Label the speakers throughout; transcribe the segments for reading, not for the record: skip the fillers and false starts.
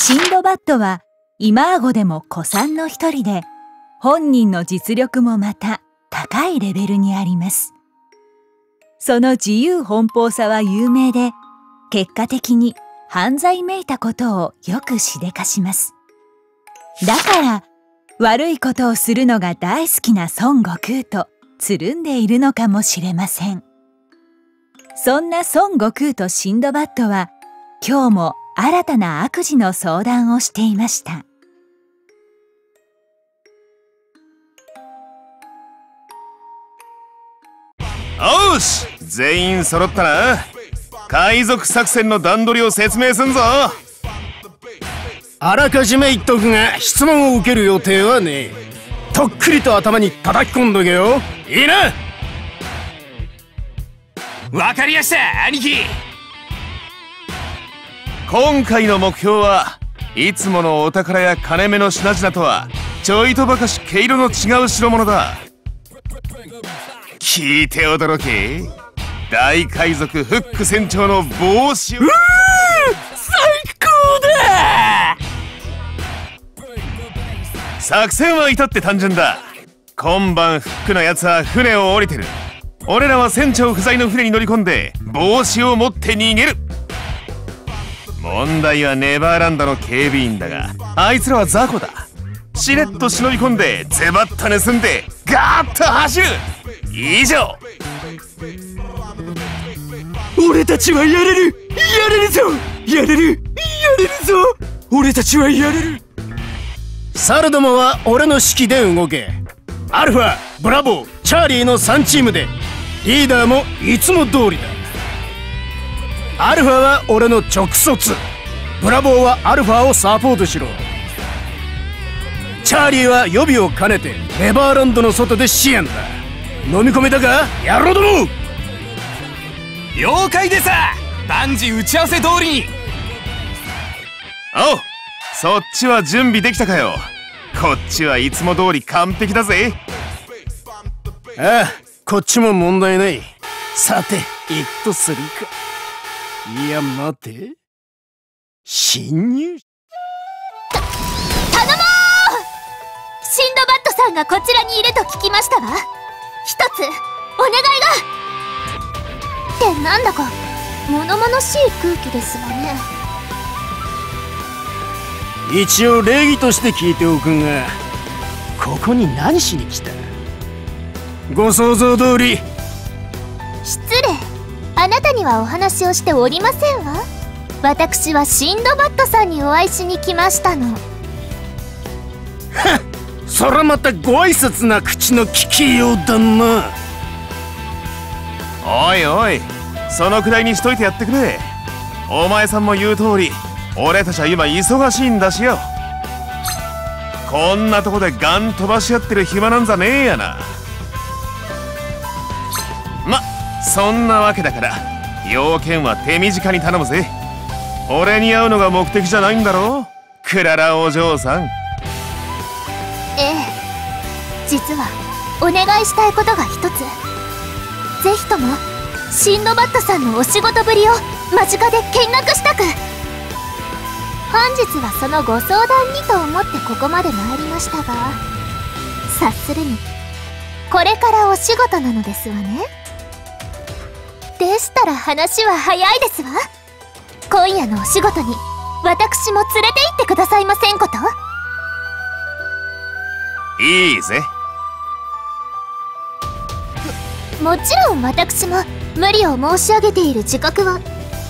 Speaker 1: シンドバッドはイマーゴでも古参の一人で、本人の実力もまた高いレベルにあります。その自由奔放さは有名で、結果的に犯罪めいたことをよくしでかします。だから悪いことをするのが大好きな孫悟空とつるんでいるのかもしれません。そんな孫悟空とシンドバッドは今日も新たな悪事の相談をしていました。
Speaker 2: おし、全員揃ったな。海賊作戦の段取りを説明すんぞ。
Speaker 3: あらかじめ言っとくが、質問を受ける予定はねえ。とっくりと頭に叩き込んどけよ。いいな。
Speaker 4: わかりやした、兄貴。
Speaker 2: 今回の目標はいつものお宝や金目の品々とはちょいとばかし毛色の違う代物だ。聞いて驚け。大海賊フック船長の帽子を。
Speaker 4: 最高だ。
Speaker 2: 作戦は至って単純だ。今晩フックのやつは船を降りてる。俺らは船長不在の船に乗り込んで帽子を持って逃げる。問題はネバーランドの警備員だが、あいつらは雑魚だ。しれっと忍び込んでズバッと盗んでガーッと走る。以上。
Speaker 4: 俺たちはやれる、やれるぞ、やれる、やれるぞ。俺たちはやれる。
Speaker 3: 猿どもは俺の指揮で動け。アルファ、ブラボー、チャーリーの3チームで、リーダーもいつも通りだ。アルファは俺の直卒、ブラボーはアルファをサポートしろ。チャーリーは予備を兼ねてネバーランドの外で支援だ。飲み込めたか、野郎ども。
Speaker 4: 了解でさ。万事打ち合わせ通りに。
Speaker 2: おう、そっちは準備できたかよ。こっちはいつも通り完璧だぜ。
Speaker 3: ああ、こっちも問題ない。さて行くとするか。いや待て、侵入。
Speaker 5: 頼もう。シンドバッドさんがこちらにいると聞きましたわ。一つお願いが。ってなんだか物々しい空気ですわね。
Speaker 3: 一応礼儀として聞いておくが、ここに何しに来た。ご想像通り。
Speaker 5: 失礼、あなたにはお話をしておりませんわ。私はシンドバッドさんにお会いしに来ましたの。
Speaker 3: はっ、そらまたご挨拶な口の利きようだな。
Speaker 2: おいおい、そのくらいにしといてやってくれ。お前さんも言う通り、俺たちは今忙しいんだしよ。こんなとこでガン飛ばし合ってる暇なんざねえやな。ま、そんなわけだから要件は手短に頼むぜ。俺に会うのが目的じゃないんだろ、クララお嬢さん。
Speaker 5: ええ、実はお願いしたいことが一つ。ぜひともシンドバッドさんのお仕事ぶりを間近で見学したく。本日はそのご相談にと思ってここまで参りましたが、察するにこれからお仕事なのですわね。でしたら話は早いですわ。今夜のお仕事に私も連れて行ってくださいませんこと。
Speaker 2: いいぜ。
Speaker 5: もちろん私も無理を申し上げている自覚は。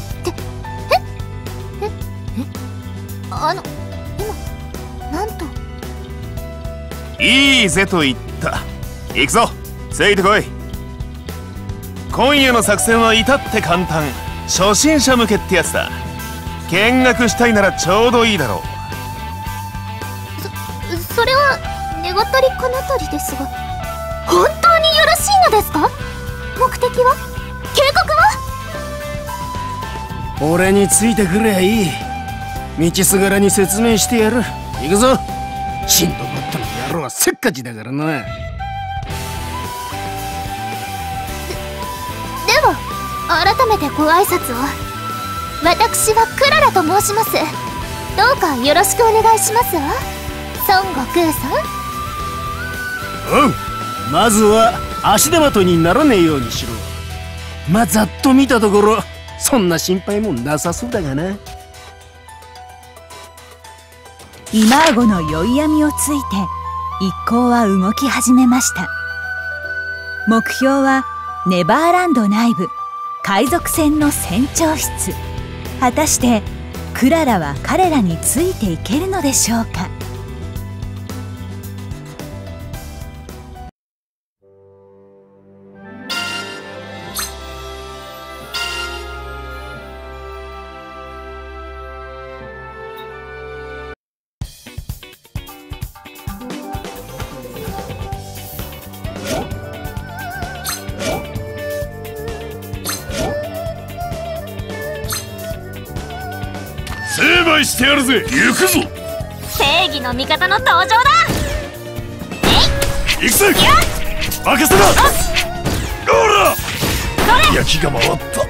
Speaker 5: 今なんと。
Speaker 2: いいぜと言った。行くぞ、ついてこい。今夜の作戦は至って簡単。初心者向けってやつだ。見学したいならちょうどいいだろ
Speaker 5: う。それは願ったりかなったりですが、本当によろしいのですか。目的は、計画は。
Speaker 3: 俺についてくりゃいい。道すがらに説明してやる。行くぞ。シンドバッドの野郎はせっかちだからな。
Speaker 5: では改めてご挨拶を。私はクララと申します。 どうかよろしくお願いしますわ、孫悟空さん。
Speaker 3: おう、まずは足手まといにならねえようにしろ。まあざっと見たところそんな心配もなさそうだがな。
Speaker 1: 今顎の宵闇をついて一行は動き始めました。目標はネバーランド内部海賊船の船長室。果たしてクララは彼らについていけるのでしょうか。
Speaker 2: 成敗してやるぜ。行くぞ。
Speaker 5: 正義の味方の登場だ。
Speaker 2: 行くぜ。任せろ。ほら、焼きが回った。